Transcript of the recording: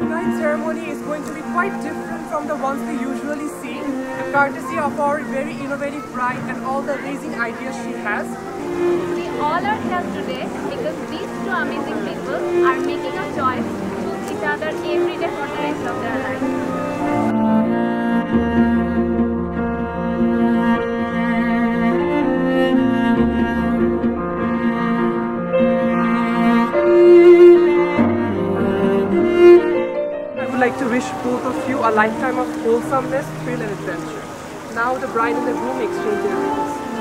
Tonight's ceremony is going to be quite different from the ones we usually see, courtesy of our very innovative bride and all the amazing ideas she has. We all are here today because these two amazing people are making a choice to choose each other every day for the rest of their life. I would like to wish both of you a lifetime of wholesomeness, thrill and adventure. Now the bride and the groom exchange their rings.